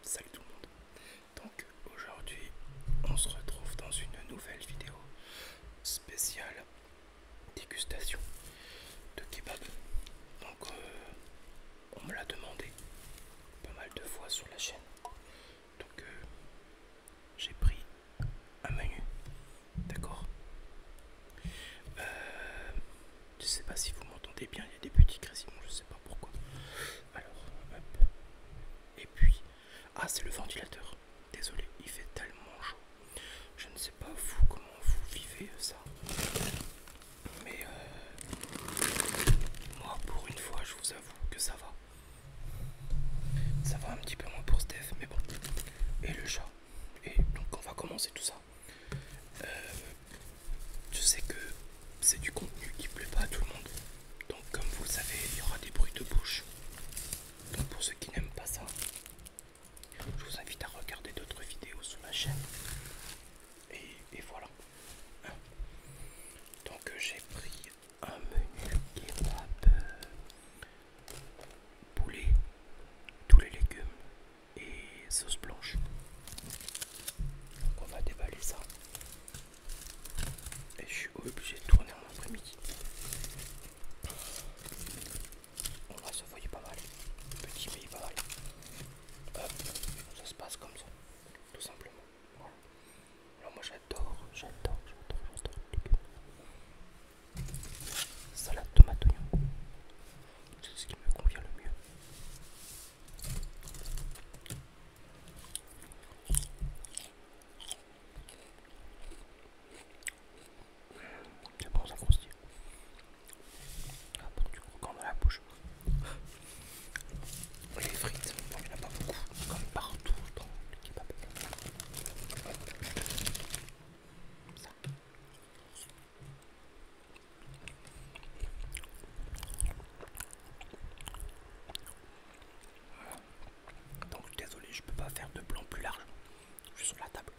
Salut tout le monde. Donc aujourd'hui on se retrouve dans une nouvelle vidéo spéciale dégustation de kebab. Donc on me l'a demandé pas mal de fois sur la chaîne. Donc j'ai pris un menu, d'accord. Je sais pas si vous m'entendez bien, il y a des petits grésillements, je sais pas pourquoi. Alors hop. Et puis, ah c'est le ventilateur. Désolé, il fait tellement chaud. Je ne sais pas vous comment vous vivez ça, mais moi pour une fois je vous avoue que ça va. Ça va un petit peu moins pour Steph, mais bon. Et le chat. Et donc on va commencer tout ça. Je sais que c'est du contenu qui plaît pas à tout le monde. Donc comme vous le savez, il y aura des bruits de bouche. Donc pour ceux qui n'aiment pas ça, je vous invite à regarder d'autres vidéos sur la chaîne. Et voilà. Donc j'ai pris un menu kebab, poulet, tous les légumes et sauce blanche. Donc on va déballer ça. Et je suis obligé de tourner en après-midi. On va se voyer pas mal. Petit mais pas mal. Hop, ça se passe comme ça. Tout simplement. Voilà. Alors moi j'adore les légumes. Salade tomate oignon. C'est ce qui me convient le mieux. C'est bon, ça croustille. Ah, pour du croquant dans la bouche. Les frites, bon, il n'y en a pas beaucoup, comme partout dans les kebabs. Ça. Donc désolé, je peux pas faire de plan plus large. Je suis sur la table.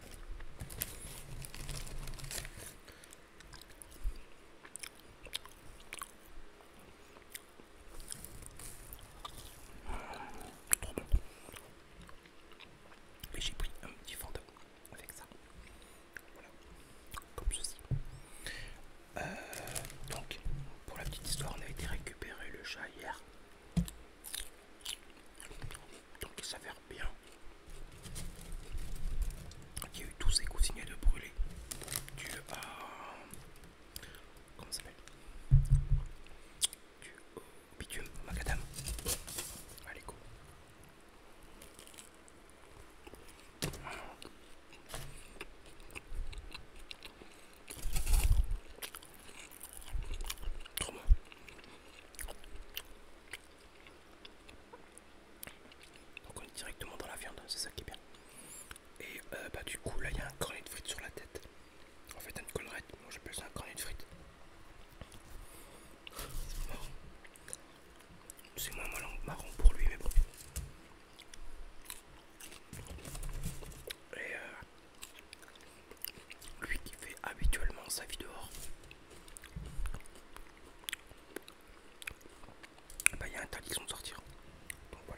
Trop bon. Et j'ai pris un petit fantôme avec ça. Voilà, comme ceci. Donc, pour la petite histoire, on a été récupérer le chat hier. Donc il s'avère bien. Il y a eu tous ces coussignets de brûlés dû à... comment ça s'appelle? Dû au bitume, au macadam. Allez, go. Trop bon. Donc on est directement dans la viande, c'est ça qui est bien. Et bah du coup là il y a un cornet de frites sur la tête. En fait une collerette, moi j'appelle ça un cornet de frites. C'est marrant. C'est moins marrant pour lui mais bon. Et lui qui fait habituellement sa vie dehors, bah il y a interdiction de sortir. Donc voilà.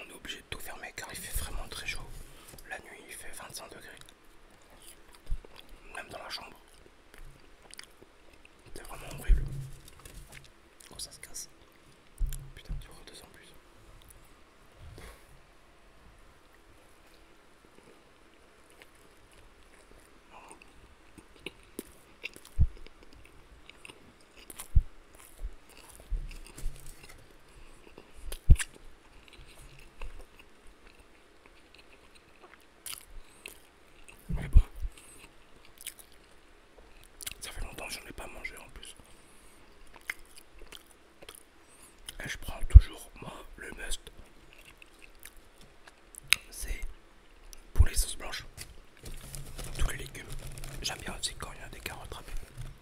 est obligé de tout fermer car il fait vraiment très chaud. La nuit il fait 25 degrés. Même dans la chambre. C'est vraiment horrible. Oh ça se casse. Putain tu redescends plus. Mais bon. Ça fait longtemps que j'en ai pas mangé en plus. Et je prends toujours moi le must. C'est pour les sauces blanches. Tous les légumes. J'aime bien aussi quand il y a des carottes râpées.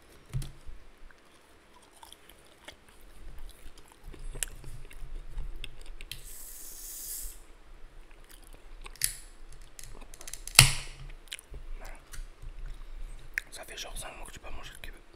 Ça fait genre 5 mois que j'ai pas mangé le kebab.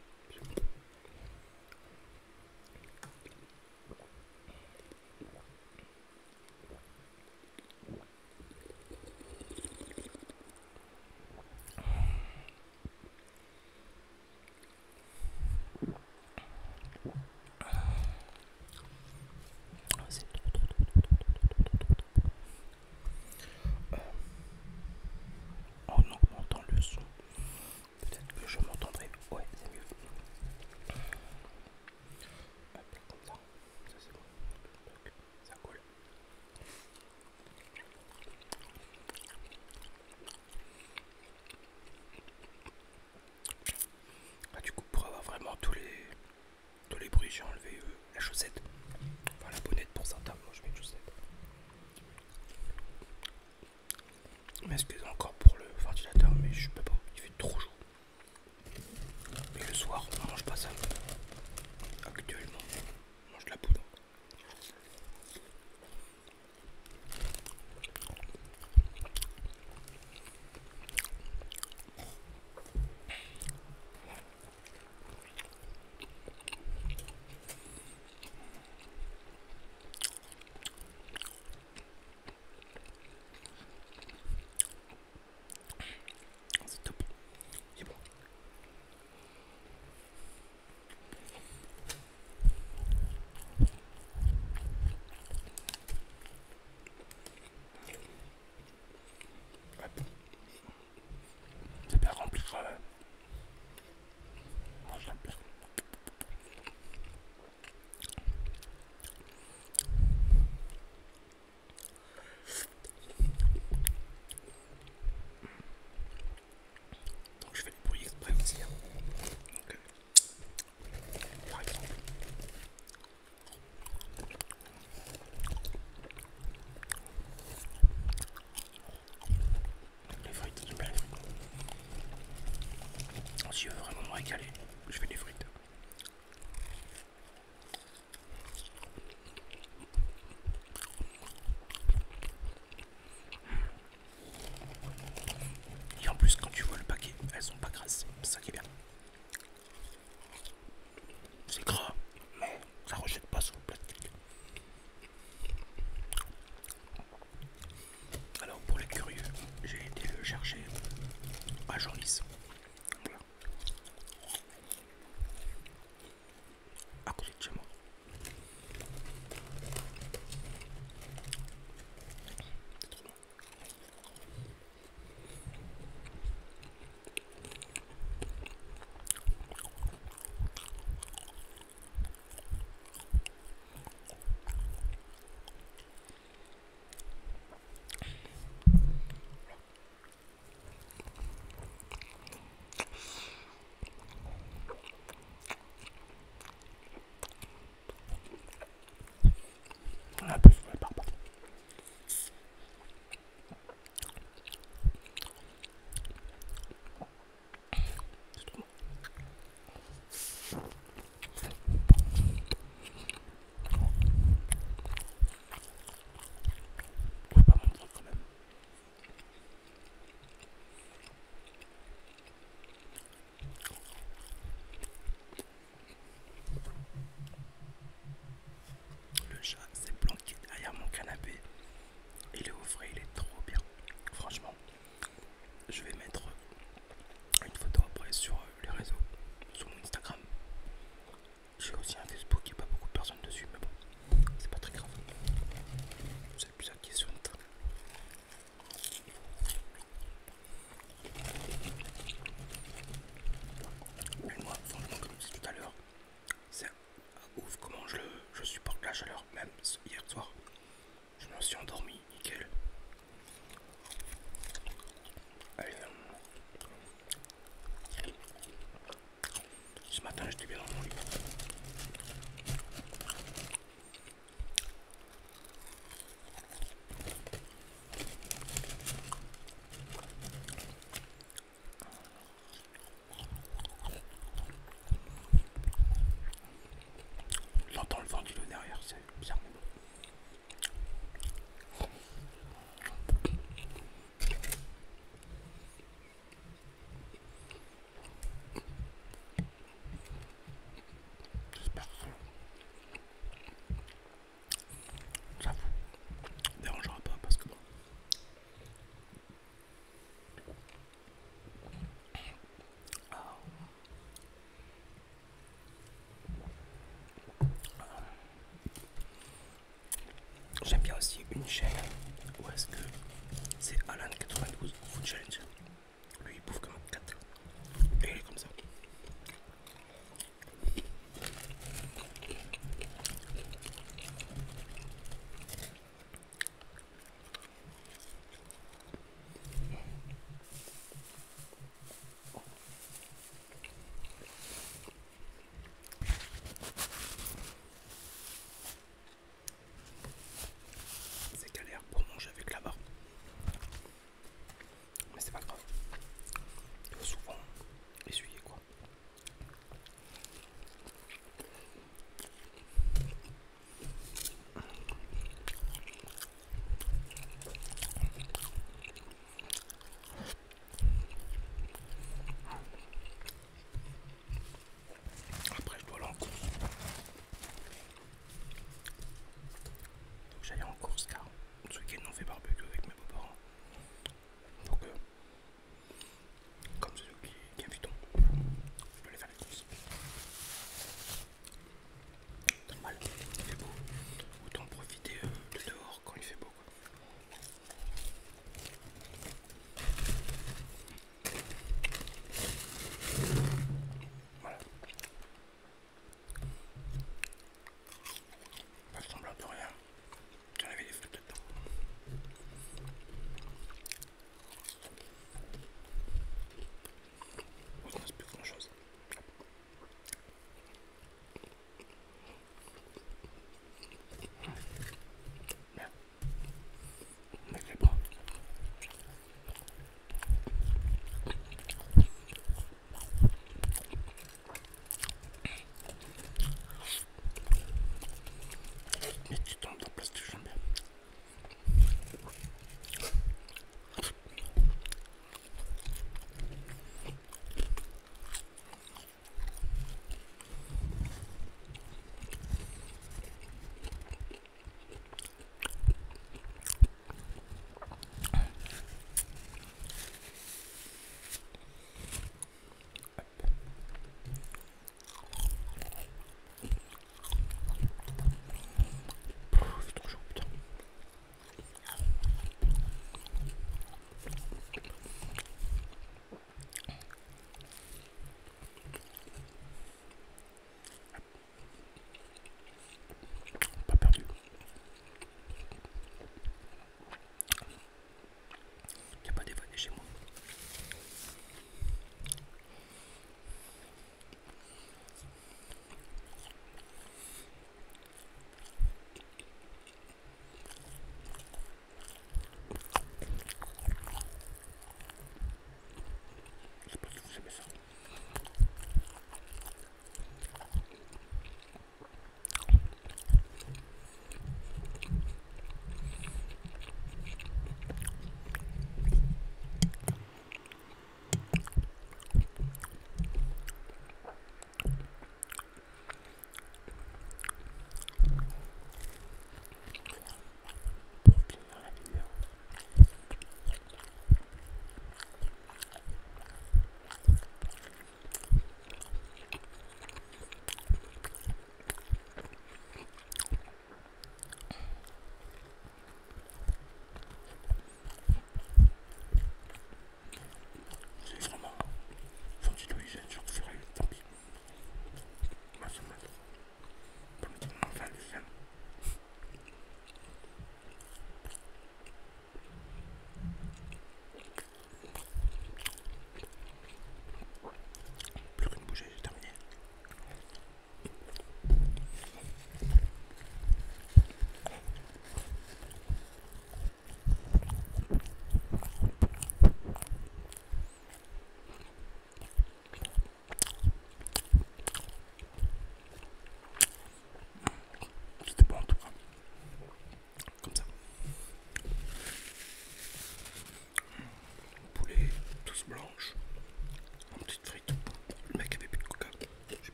C'est trop. En augmentant le son, peut-être que je m'entendrai. Ouais, c'est mieux. Hop, comme ça. Ça c'est bon. Ça coule. Ah, du coup, pour avoir vraiment tous les bruits, j'ai enlevé la chaussette. Enfin, la bonnette pour certains. Moi, je mets une chaussette. Mais excusez encore pour le ventilateur, mais je peux pas. Il fait trop chaud. Et le soir, on mange pas ça. Actuellement, on mange de la poudre. C'est top. C'est bon. Hop. C'est bien rempli quand même. Moi, j'aime bien. Donc je fais les bruits exprès aussi. Hein. Donc, par exemple. Les frites, j'aime bien les frites. Si je veux vraiment me régaler, je fais des frites. Et en plus, quand tu vois le paquet, elles sont pas grasses. C'est ça qui est bien. C'est gras, mais ça rejette pas sur le plastique. Alors pour les curieux, j'ai été le chercher à Genlis. Voilà. coffret il est trop bien. Franchement, je vais mettre une photo après sur les réseaux, sur mon Instagram. J'ai aussi un Facebook, il n'y a pas beaucoup de personnes dessus, mais bon, c'est pas très grave. C'est plus la question de temps. Mais moi, franchement, comme je disais tout à l'heure, c'est ouf comment je supporte la chaleur. Même hier soir, je me suis endormi, nickel. Allez, ce matin, j'étais bien dans mon lit. J'entends le ventilo derrière, c'est bizarre. J'espère que ça vous dérangera pas parce que bon. J'aime bien aussi une chaîne où est-ce que c'est Alan92 Food Challenge.